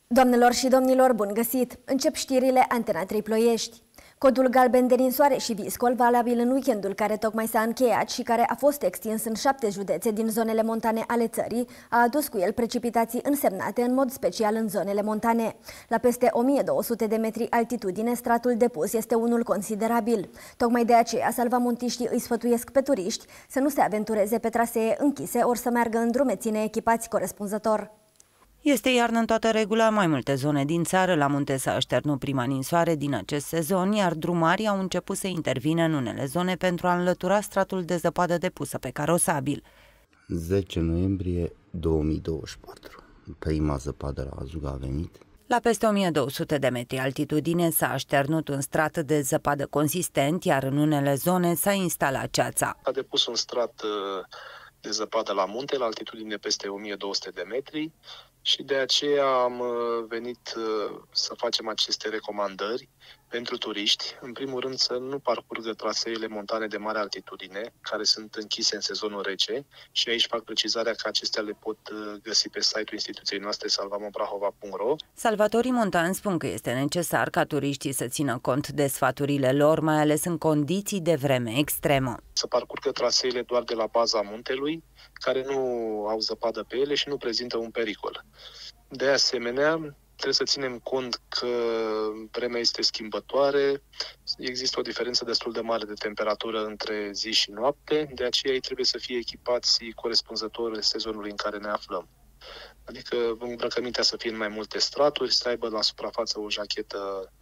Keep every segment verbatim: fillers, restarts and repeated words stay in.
Doamnelor și domnilor, bun găsit! Încep știrile Antena trei Ploiești. Codul galben de ninsoare și viscol, valabil în weekendul care tocmai s-a încheiat și care a fost extins în șapte județe din zonele montane ale țării, a adus cu el precipitații însemnate, în mod special în zonele montane. La peste o mie două sute de metri altitudine, stratul depus este unul considerabil. Tocmai de aceea, salvamontiștii îi sfătuiesc pe turiști să nu se aventureze pe trasee închise, ori să meargă în drumeține echipați corespunzător. Este iarnă în toată regula, mai multe zone din țară. La munte s-a așternut prima ninsoare din acest sezon, iar drumarii au început să intervină în unele zone pentru a înlătura stratul de zăpadă depusă pe carosabil. zece noiembrie două mii douăzeci și patru. Prima zăpadă la Azug a venit. La peste o mie două sute de metri altitudine s-a așternut un strat de zăpadă consistent, iar în unele zone s-a instalat ceața. A depus un strat de zăpadă la munte, la altitudine peste o mie două sute de metri. Și de aceea am venit să facem aceste recomandări pentru turiști. În primul rând să nu parcurgă traseele montane de mare altitudine, care sunt închise în sezonul rece, și aici fac precizarea că acestea le pot găsi pe site-ul instituției noastre salvamon prahova punct ro. Salvatorii montani spun că este necesar ca turiștii să țină cont de sfaturile lor, mai ales în condiții de vreme extremă. Să parcurgă traseele doar de la baza muntelui, care nu au zăpadă pe ele și nu prezintă un pericol. De asemenea, trebuie să ținem cont că vremea este schimbătoare, există o diferență destul de mare de temperatură între zi și noapte, de aceea ei trebuie să fie echipați corespunzător sezonului în care ne aflăm. Adică îmbrăcămintea să fie în mai multe straturi, să aibă la suprafață o jachetă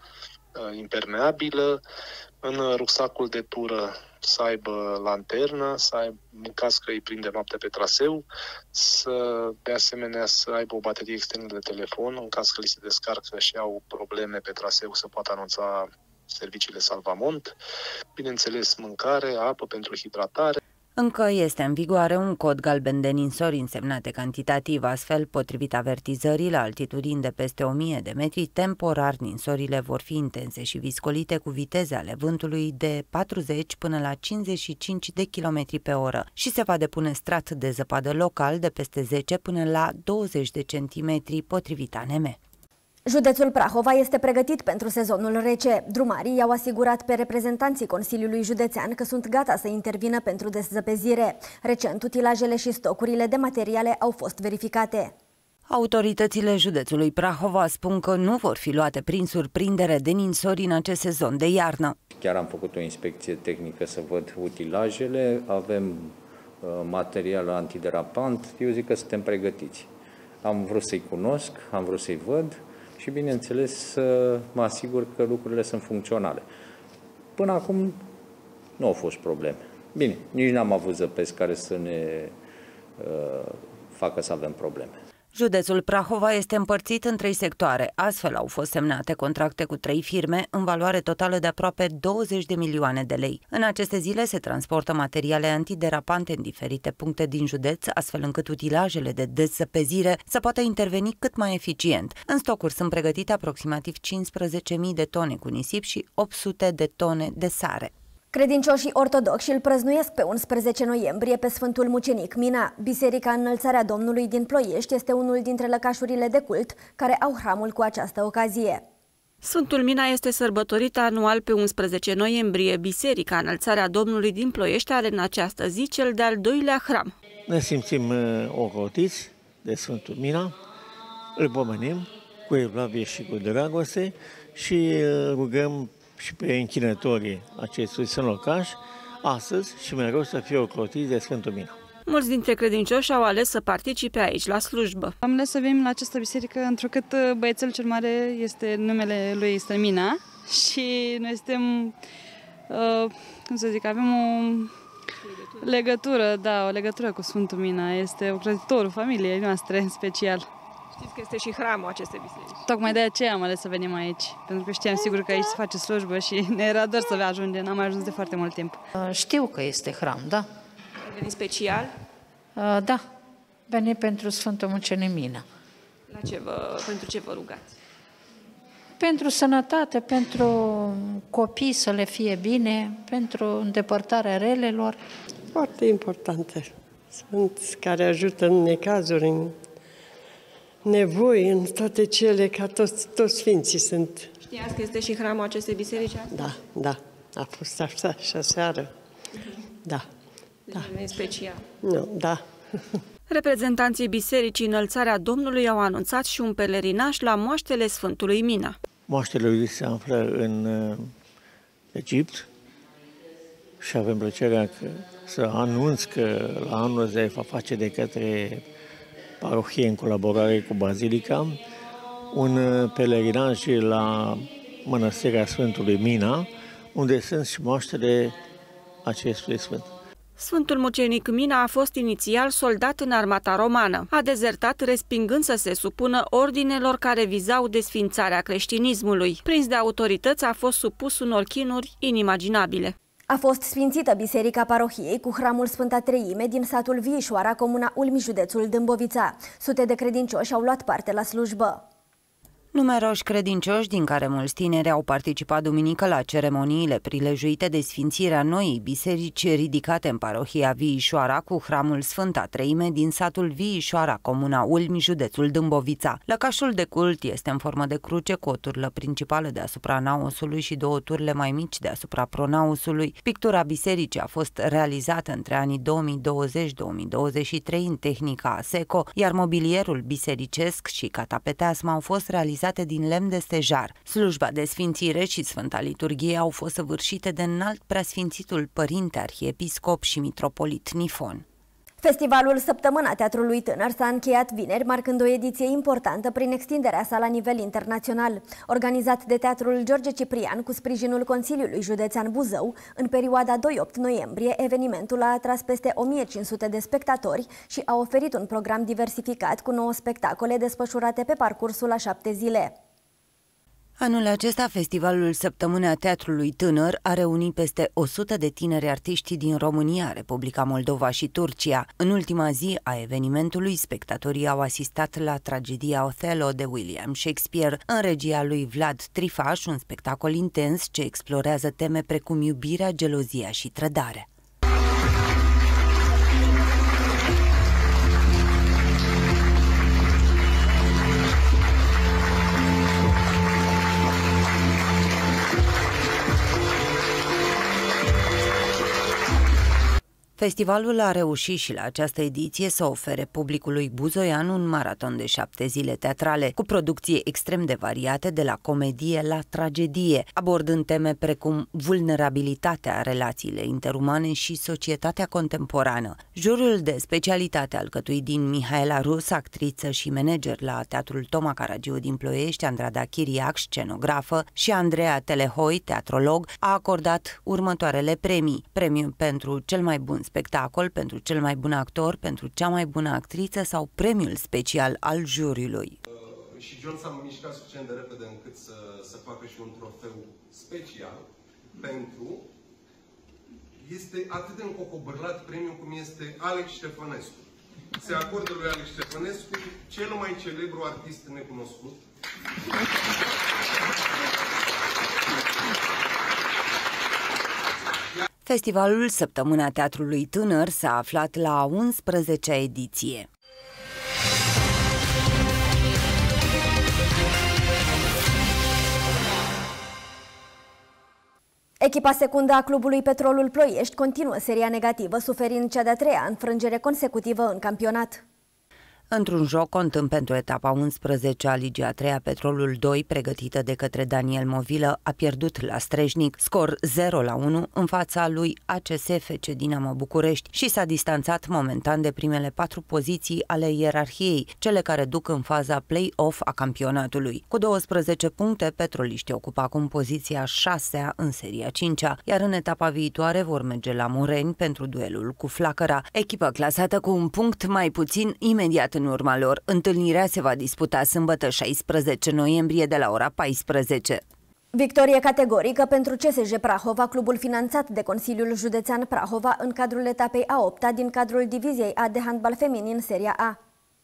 impermeabilă, în rucsacul de tură să aibă lanternă, să aibă, în caz că îi prinde noapte pe traseu, să, de asemenea să aibă o baterie externă de telefon, în caz că li se descarcă și au probleme pe traseu să poată anunța serviciile Salvamont, bineînțeles mâncare, apă pentru hidratare. Încă este în vigoare un cod galben de ninsori însemnate cantitativ, astfel, potrivit avertizării, la altitudini de peste o mie de metri, temporar ninsorile vor fi intense și viscolite cu viteze ale vântului de patruzeci până la cincizeci și cinci de kilometri pe oră și se va depune strat de zăpadă local de peste zece până la douăzeci de centimetri, potrivit A N M. Județul Prahova este pregătit pentru sezonul rece. Drumarii i-au asigurat pe reprezentanții Consiliului Județean că sunt gata să intervină pentru dezăpezire. Recent, utilajele și stocurile de materiale au fost verificate. Autoritățile județului Prahova spun că nu vor fi luate prin surprindere de ninsori în acest sezon de iarnă. Chiar am făcut o inspecție tehnică să văd utilajele, avem uh, material antiderapant, eu zic că suntem pregătiți. Am vrut să-i cunosc, am vrut să-i văd și, bineînțeles, să mă asigur că lucrurile sunt funcționale. Până acum nu au fost probleme. Bine, nici n-am avut zăpezi care să ne uh, facă să avem probleme. Județul Prahova este împărțit în trei sectoare. Astfel au fost semnate contracte cu trei firme în valoare totală de aproape douăzeci de milioane de lei. În aceste zile se transportă materiale antiderapante în diferite puncte din județ, astfel încât utilajele de dezăpezire să poată interveni cât mai eficient. În stocuri sunt pregătite aproximativ cincisprezece mii de tone cu nisip și opt sute de tone de sare. Credincioșii ortodoxi îl prăznuiesc pe unsprezece noiembrie pe Sfântul Mucenic Mina. Biserica Înălțarea Domnului din Ploiești este unul dintre lăcașurile de cult care au hramul cu această ocazie. Sfântul Mina este sărbătorit anual pe unsprezece noiembrie. Biserica Înălțarea Domnului din Ploiești are în această zi cel de-al doilea hram. Ne simțim ocrotiți de Sfântul Mina, îl pomenim cu evlavie și cu dragoste și rugăm și pe închinătorii acestui sfânt locaș, astăzi și mereu să fie ocrotiți de Sfântul Mina. Mulți dintre credincioși au ales să participe aici la slujbă. Am ales să venim la această biserică întrucât băiețelul cel mare este numele lui este Mina și noi suntem, uh, cum să zic, avem o legătură. legătură, da, o legătură cu Sfântul Mina. Este ocrotitorul familiei noastre în special. Știți că este și hramul acestei biserici. Tocmai de aceea am ales să venim aici, pentru că știam sigur că aici se face slujbă și ne era dor să ajungem, n-am mai ajuns de foarte mult timp. Știu că este hram, da. Ai venit special? Da, venit pentru Sfântul Mucenic Mina. La ce vă, pentru ce vă rugați? Pentru sănătate, pentru copii să le fie bine, pentru îndepărtarea relelor. Foarte importante. Sunt care ajută în necazuri, în nevoi în toate cele, ca toți, toți sfinții sunt. Știați că este și hramul acestei biserici astăzi? Da, da, a fost așa și aseară. Da, da. E special. Nu, da. Reprezentanții Bisericii Înălțarea Domnului au anunțat și un pelerinaj la moaștele Sfântului Mina. Moaștele lui se află în uh, Egipt și avem plăcerea că, să anunț că la anul ăsta va face de către parohie în colaborare cu Bazilica un uh, pelerinaj la Mănăstirea Sfântului Mina, unde sunt și moaștele acestui sfânt. Sfântul mucenic Mina a fost inițial soldat în armata romană. A dezertat respingând să se supună ordinelor care vizau desfințarea creștinismului. Prins de autorități, a fost supus unor chinuri inimaginabile. A fost sfințită Biserica Parohiei cu hramul Sfânta Treime din satul Viișoara, comuna Ulmi, județul Dâmbovița. Sute de credincioși au luat parte la slujbă. Numeroși credincioși, din care mulți tineri, au participat duminică la ceremoniile prilejuite de sfințirea noii biserici ridicate în parohia Viișoara cu hramul Sfânta Treime din satul Viișoara, comuna Ulmi, județul Dâmbovița. Lăcașul de cult este în formă de cruce cu o turlă principală deasupra naosului și două turle mai mici deasupra pronaosului. Pictura bisericii a fost realizată între anii două mii douăzeci - două mii douăzeci și trei în tehnica ASECO, iar mobilierul bisericesc și catapeteasma au fost realizate din lemn de stejar. Slujba de sfințire și Sfânta Liturghie au fost săvârșite de înalt preasfințitul Părinte Arhiepiscop și Mitropolit Nifon. Festivalul Săptămâna Teatrului Tânăr s-a încheiat vineri, marcând o ediție importantă prin extinderea sa la nivel internațional. Organizat de Teatrul George Ciprian cu sprijinul Consiliului Județean Buzău, în perioada doi - opt noiembrie, evenimentul a atras peste o mie cinci sute de spectatori și a oferit un program diversificat cu nouă spectacole desfășurate pe parcursul a șapte zile. Anul acesta, Festivalul Săptămâna Teatrului Tânăr a reunit peste o sută de tineri artiști din România, Republica Moldova și Turcia. În ultima zi a evenimentului, spectatorii au asistat la tragedia Othello de William Shakespeare, în regia lui Vlad Trifaș, un spectacol intens ce explorează teme precum iubirea, gelozia și trădarea. Festivalul a reușit și la această ediție să ofere publicului buzoian un maraton de șapte zile teatrale, cu producții extrem de variate, de la comedie la tragedie, abordând teme precum vulnerabilitatea, relațiile interumane și societatea contemporană. Jurul de specialitate alcătuit din Mihaela Rus, actriță și manager la Teatrul Toma Caragiu din Ploiești, Andrada Chiriac, scenografă, și Andreea Telehoi, teatrolog, a acordat următoarele premii: premiu pentru cel mai bun spectacol, pentru cel mai bun actor, pentru cea mai bună actriță sau premiul special al juriului. Uh, și John s-a mișcat suficient de repede încât să, să facă și un trofeu special pentru... Este atât de încocobărlat premiul cum este Alex Ștefănescu. Se acordă lui Alex Ștefănescu, cel mai celebru artist necunoscut. Festivalul Săptămâna Teatrului Tânăr s-a aflat la a unsprezecea ediție. Echipa secundă a clubului Petrolul Ploiești continuă seria negativă, suferind cea de-a treia înfrângere consecutivă în campionat. Într-un joc contând pentru etapa unsprezecea a Ligii a treia, Petrolul doi, pregătită de către Daniel Movilă, a pierdut la Strejnic, scor zero la unu în fața lui A C S F C Dinamo București și s-a distanțat momentan de primele patru poziții ale ierarhiei, cele care duc în faza play-off a campionatului. Cu douăsprezece puncte, petroliștii ocupă acum poziția șasea în seria cincea, iar în etapa viitoare vor merge la Mureni pentru duelul cu Flacăra, echipă clasată cu un punct mai puțin imediat în urma lor. Întâlnirea se va disputa sâmbătă șaisprezece noiembrie de la ora paisprezece. Victorie categorică pentru C S J Prahova, clubul finanțat de Consiliul Județean Prahova în cadrul etapei a opta din cadrul diviziei A de handbal feminin Seria A.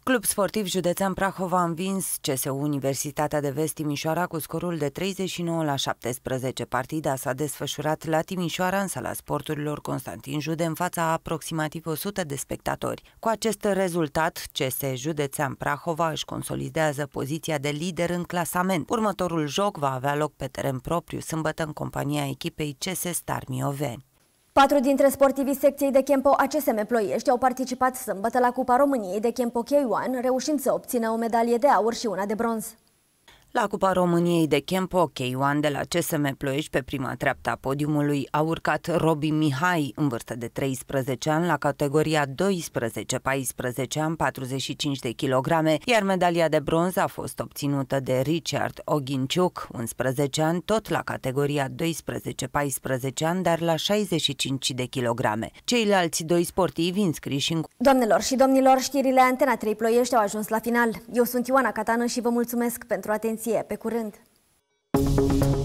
Club Sportiv Județean Prahova a învins C S U Universitatea de Vest Timișoara cu scorul de treizeci și nouă la șaptesprezece. Partida s-a desfășurat la Timișoara, în sala sporturilor Constantin Jude, în fața a aproximativ o sută de spectatori. Cu acest rezultat, C S Județean Prahova își consolidează poziția de lider în clasament. Următorul joc va avea loc pe teren propriu, sâmbătă, în compania echipei C S Star Mioveni. Patru dintre sportivii secției de Kempo A C S M Ploiești au participat sâmbătă la Cupa României de Kempo K unu, reușind să obțină o medalie de aur și una de bronz. La Cupa României de Kempo K unu de la C S M Ploiești, pe prima treaptă a podiumului a urcat Robi Mihai, în vârstă de treisprezece ani, la categoria doisprezece paisprezece ani, patruzeci și cinci de kilograme, iar medalia de bronz a fost obținută de Richard Oginciuc, unsprezece ani, tot la categoria doisprezece paisprezece ani, dar la șaizeci și cinci de kilograme. Ceilalți doi sportivi înscriși în... Doamnelor și domnilor, știrile Antena trei Ploiești au ajuns la final. Eu sunt Ioana Catană și vă mulțumesc pentru atenție. Pe curând!